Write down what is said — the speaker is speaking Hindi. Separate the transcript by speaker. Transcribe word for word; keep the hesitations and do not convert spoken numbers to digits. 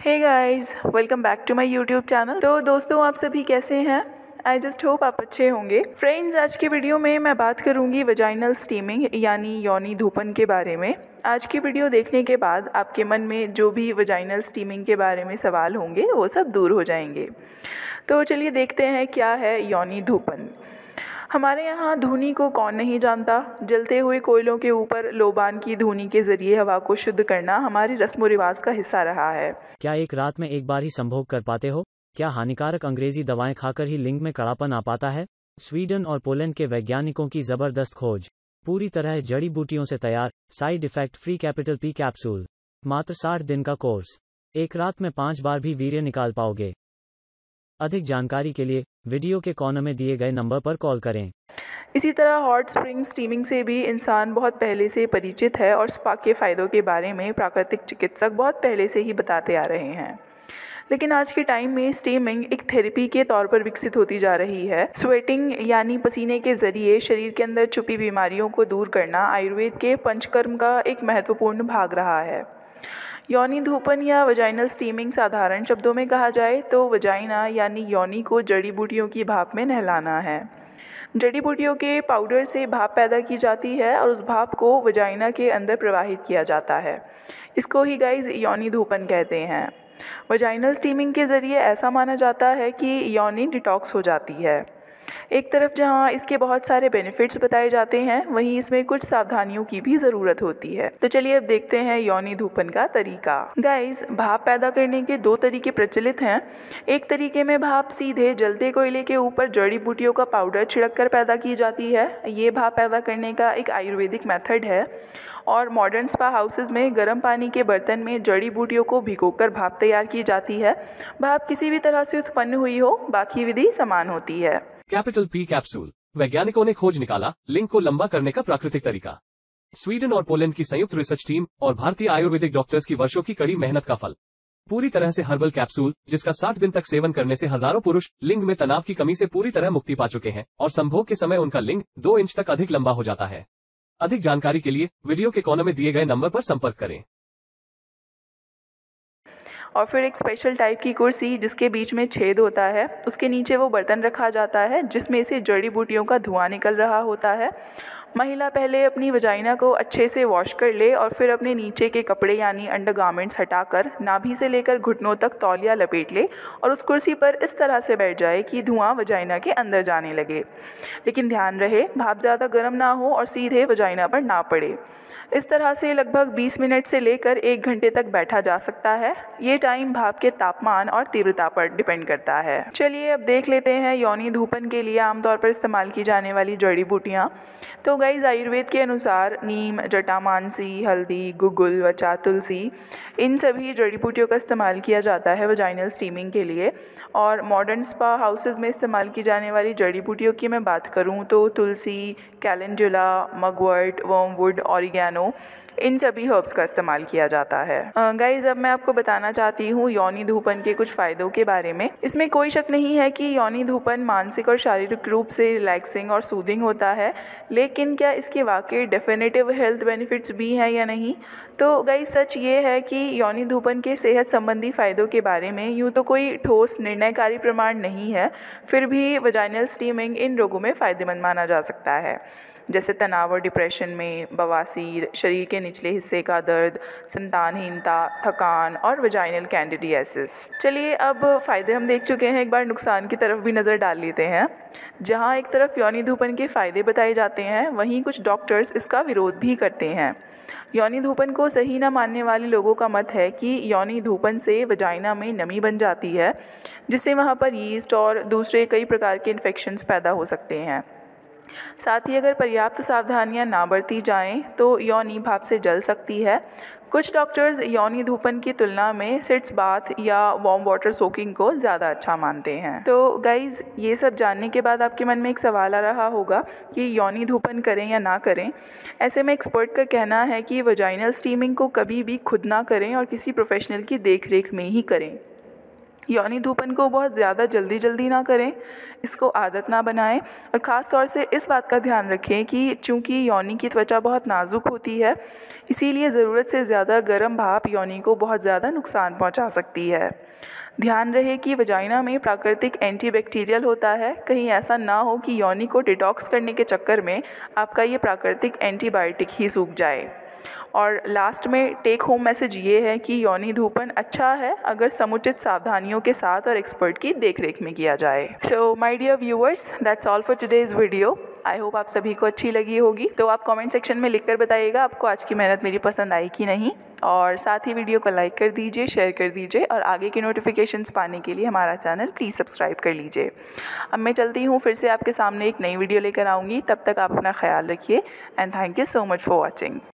Speaker 1: Hey guys, welcome back to my YouTube channel. तो दोस्तों, आप सभी कैसे हैं? आई जस्ट होप आप अच्छे होंगे। फ्रेंड्स, आज की वीडियो में मैं बात करूंगी वजाइनल स्टीमिंग यानी यौनी धूपन के बारे में। आज की वीडियो देखने के बाद आपके मन में जो भी वजाइनल स्टीमिंग के बारे में सवाल होंगे वो सब दूर हो जाएंगे। तो चलिए देखते हैं क्या है यौनी धूपन। हमारे यहाँ धूनी को कौन नहीं जानता। जलते हुए कोयलों के ऊपर लोबान की धूनी के जरिए हवा को शुद्ध करना हमारी रस्म रिवाज का हिस्सा रहा है।
Speaker 2: क्या एक रात में एक बार ही संभोग कर पाते हो? क्या हानिकारक अंग्रेजी दवाएं खाकर ही लिंग में कड़ापन आ पाता है? स्वीडन और पोलैंड के वैज्ञानिकों की जबरदस्त खोज, पूरी तरह जड़ी बूटियों से तैयार, side effect free capital P capsule, मात्र साठ दिन का कोर्स, एक रात में पांच बार भी वीर्य निकाल पाओगे। अधिक जानकारी के लिए वीडियो के कॉर्नर में दिए गए नंबर पर कॉल करें।
Speaker 1: इसी तरह हॉट स्प्रिंग स्टीमिंग से भी इंसान बहुत पहले से परिचित है और स्पा के फ़ायदों के बारे में प्राकृतिक चिकित्सक बहुत पहले से ही बताते आ रहे हैं। लेकिन आज के टाइम में स्टीमिंग एक थेरेपी के तौर पर विकसित होती जा रही है। स्वेटिंग यानी पसीने के जरिए शरीर के अंदर छुपी बीमारियों को दूर करना आयुर्वेद के पंचकर्म का एक महत्वपूर्ण भाग रहा है। यौनी धूपन या वजाइनल स्टीमिंग साधारण शब्दों में कहा जाए तो वजाइना यानी यौनी को जड़ी बूटियों की भाप में नहलाना है। जड़ी बूटियों के पाउडर से भाप पैदा की जाती है और उस भाप को वजाइना के अंदर प्रवाहित किया जाता है। इसको ही गाइज यौनी धूपन कहते हैं। वजाइनल स्टीमिंग के ज़रिए ऐसा माना जाता है कि यौनी डिटॉक्स हो जाती है। एक तरफ जहाँ इसके बहुत सारे बेनिफिट्स बताए जाते हैं, वहीं इसमें कुछ सावधानियों की भी ज़रूरत होती है। तो चलिए अब देखते हैं यौनी धूपन का तरीका। गाइस, भाप पैदा करने के दो तरीके प्रचलित हैं। एक तरीके में भाप सीधे जलते कोयले के ऊपर जड़ी बूटियों का पाउडर छिड़क कर पैदा की जाती है। ये भाप पैदा करने का एक आयुर्वेदिक मेथड है और मॉडर्न स्पा हाउसेज में गर्म पानी के बर्तन में जड़ी बूटियों को भिगोकर भाप तैयार की जाती है। भाप किसी भी तरह से उत्पन्न हुई हो, बाकी विधि समान होती है।
Speaker 3: कैपिटल पी कैप्सूल, वैज्ञानिकों ने खोज निकाला लिंग को लंबा करने का प्राकृतिक तरीका। स्वीडन और पोलैंड की संयुक्त रिसर्च टीम और भारतीय आयुर्वेदिक डॉक्टर्स की वर्षों की कड़ी मेहनत का फल। पूरी तरह से हर्बल कैप्सूल, जिसका साठ दिन तक सेवन करने से हजारों पुरुष लिंग में तनाव की कमी से पूरी तरह मुक्ति पा चुके हैं और संभोग के समय उनका लिंग दो इंच तक अधिक लंबा हो जाता है। अधिक जानकारी के लिए वीडियो के कॉर्नर में दिए गए नंबर पर संपर्क करें।
Speaker 1: और फिर एक स्पेशल टाइप की कुर्सी जिसके बीच में छेद होता है, उसके नीचे वो बर्तन रखा जाता है जिसमें से जड़ी बूटियों का धुआं निकल रहा होता है। महिला पहले अपनी वजाइना को अच्छे से वॉश कर ले और फिर अपने नीचे के कपड़े यानी अंडरगारमेंट्स हटाकर नाभि से लेकर घुटनों तक तौलिया लपेट ले और उस कुर्सी पर इस तरह से बैठ जाए कि धुआं वजाइना के अंदर जाने लगे। लेकिन ध्यान रहे, भाप ज़्यादा गर्म ना हो और सीधे वजाइना पर ना पड़े। इस तरह से लगभग बीस मिनट से लेकर एक घंटे तक बैठा जा सकता है। ये टाइम भाप के तापमान और तीव्रता पर डिपेंड करता है। चलिए अब देख लेते हैं यौनी धूपन के लिए आमतौर पर इस्तेमाल की जाने वाली जड़ी बूटियाँ। तो गाइस, आयुर्वेद के अनुसार नीम, जटामानसी, हल्दी, गुगुल, वचा, तुलसी, इन सभी जड़ी बूटियों का इस्तेमाल किया जाता है वजाइनल स्टीमिंग के लिए। और मॉडर्न स्पा हाउसेज में इस्तेमाल की जाने वाली जड़ी बूटियों की मैं बात करूँ तो तुलसी, कैलेंडुला, मगवर्ट, वर्मवुड, ऑरिगेनो, इन सभी हर्ब्स का इस्तेमाल किया जाता है। गाइज, अब मैं आपको बताना चाहती हूँ यौनी धूपन के कुछ फ़ायदों के बारे में। इसमें कोई शक नहीं है कि यौनी धूपन मानसिक और शारीरिक रूप से रिलैक्सिंग और सूदिंग होता है, लेकिन क्या इसके वाकई डेफिनेटिव हेल्थ बेनिफिट्स भी हैं या नहीं? तो गाइज, सच ये है कि यौनी धूपन के सेहत संबंधी फ़ायदों के बारे में यूँ तो कोई ठोस निर्णयकारी प्रमाण नहीं है, फिर भी वजाइनल स्टीमिंग इन रोगों में फ़ायदेमंद माना जा सकता है, जैसे तनाव और डिप्रेशन में, बवासीर, शरीर के निचले हिस्से का दर्द, संतानहीनता, थकान और वजाइनल कैंडिडियासिस। चलिए अब फ़ायदे हम देख चुके हैं, एक बार नुकसान की तरफ भी नज़र डाल लेते हैं। जहाँ एक तरफ यौनी धूपन के फ़ायदे बताए जाते हैं, वहीं कुछ डॉक्टर्स इसका विरोध भी करते हैं। यौनी धूपन को सही न मानने वाले लोगों का मत है कि यौनी धूपन से वजाइना में नमी बन जाती है, जिससे वहाँ पर यीस्ट और दूसरे कई प्रकार के इन्फेक्शंस पैदा हो सकते हैं। साथ ही अगर पर्याप्त सावधानियां ना बरती जाएं तो यौनी भाप से जल सकती है। कुछ डॉक्टर्स यौनी धूपन की तुलना में सिट्स बाथ या वार्म वाटर सोकिंग को ज़्यादा अच्छा मानते हैं। तो गाइज़, ये सब जानने के बाद आपके मन में एक सवाल आ रहा होगा कि यौनी धूपन करें या ना करें। ऐसे में एक्सपर्ट का कहना है कि वजाइनल स्टीमिंग को कभी भी खुद ना करें और किसी प्रोफेशनल की देख रेख में ही करें। यौनी धूपन को बहुत ज़्यादा जल्दी जल्दी ना करें, इसको आदत ना बनाएं और ख़ास तौर से इस बात का ध्यान रखें कि चूँकि यौनी की त्वचा बहुत नाजुक होती है, इसीलिए ज़रूरत से ज़्यादा गर्म भाप यौनी को बहुत ज़्यादा नुकसान पहुंचा सकती है। ध्यान रहे कि वजाइना में प्राकृतिक एंटीबैक्टीरियल होता है, कहीं ऐसा ना हो कि यौनी को डिटॉक्स करने के चक्कर में आपका ये प्राकृतिक एंटीबायोटिक ही सूख जाए। और लास्ट में टेक होम मैसेज ये है कि यौनी धूपन अच्छा है अगर समुचित सावधानियों के साथ और एक्सपर्ट की देखरेख में किया जाए। So my dear viewers, that's all for today's video. I hope आप सभी को अच्छी लगी होगी। तो आप कमेंट सेक्शन में लिखकर बताइएगा आपको आज की मेहनत मेरी पसंद आई कि नहीं, और साथ ही वीडियो को लाइक कर दीजिए, शेयर कर दीजिए और आगे की नोटिफिकेशंस पाने के लिए हमारा चैनल प्लीज़ सब्सक्राइब कर लीजिए। अब मैं चलती हूँ, फिर से आपके सामने एक नई वीडियो लेकर आऊँगी। तब तक आप अपना ख्याल रखिए and thank you so much for watching.